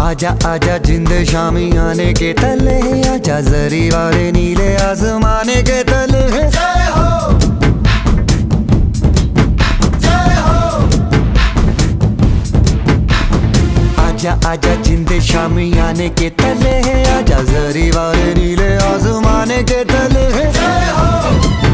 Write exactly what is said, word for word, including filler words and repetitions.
आजा आजा जिंद शामी आने के तले, आजा जरी वाले नीले आसमाने के तले। जय हो जय हो। आजा आजा जिंद शामी आने के तले, आजा जरी वाले नीले आसमाने के तले। जय हो।